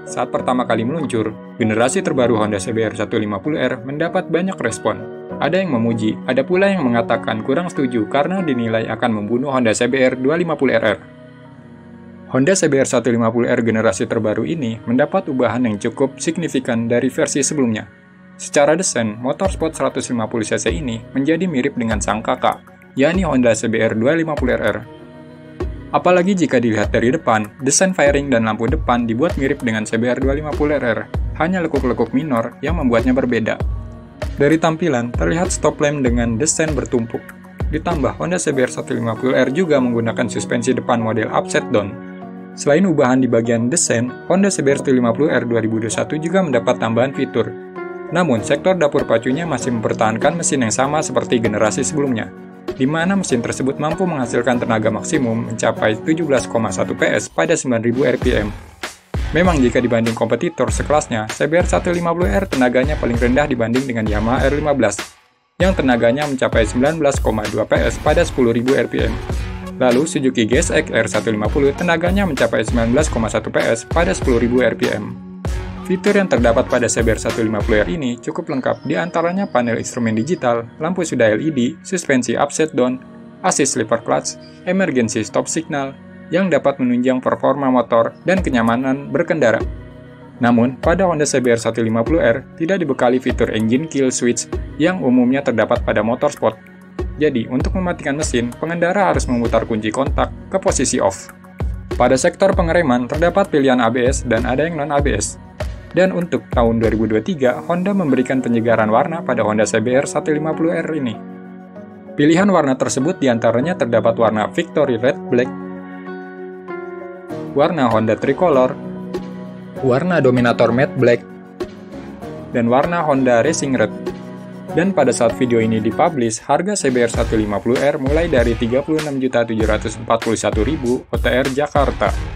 Saat pertama kali meluncur, generasi terbaru Honda CBR 150R mendapat banyak respon. Ada yang memuji, ada pula yang mengatakan kurang setuju karena dinilai akan membunuh Honda CBR 250RR. Honda CBR 150R generasi terbaru ini mendapat ubahan yang cukup signifikan dari versi sebelumnya. Secara desain, motor sport 150cc ini menjadi mirip dengan sang kakak, yakni Honda CBR 250RR. Apalagi jika dilihat dari depan, desain fairing dan lampu depan dibuat mirip dengan CBR 250RR, hanya lekuk-lekuk minor yang membuatnya berbeda. Dari tampilan, terlihat stop lamp dengan desain bertumpuk. Ditambah, Honda CBR 150R juga menggunakan suspensi depan model upside down. Selain ubahan di bagian desain, Honda CBR 150R 2021 juga mendapat tambahan fitur. Namun, sektor dapur pacunya masih mempertahankan mesin yang sama seperti generasi sebelumnya, di mana mesin tersebut mampu menghasilkan tenaga maksimum mencapai 17,1 PS pada 9.000 rpm. Memang jika dibanding kompetitor sekelasnya, CBR 150R tenaganya paling rendah dibanding dengan Yamaha R15, yang tenaganya mencapai 19,2 PS pada 10.000 rpm. Lalu Suzuki GSX R150 tenaganya mencapai 19,1 PS pada 10.000 rpm. Fitur yang terdapat pada CBR 150R ini cukup lengkap, di antaranya panel instrumen digital, lampu sudah LED, suspensi upside down, assist sleeper clutch, emergency stop signal, yang dapat menunjang performa motor dan kenyamanan berkendara. Namun, pada Honda CBR 150R tidak dibekali fitur engine kill switch yang umumnya terdapat pada motor sport. Jadi, untuk mematikan mesin, pengendara harus memutar kunci kontak ke posisi off. Pada sektor pengereman, terdapat pilihan ABS dan ada yang non-ABS. Dan untuk tahun 2023, Honda memberikan penyegaran warna pada Honda CBR 150R ini. Pilihan warna tersebut diantaranya terdapat warna Victory Red Black, warna Honda Tricolor, warna Dominator Matte Black, dan warna Honda Racing Red. Dan pada saat video ini dipublish, harga CBR 150R mulai dari Rp36.741.000 OTR Jakarta.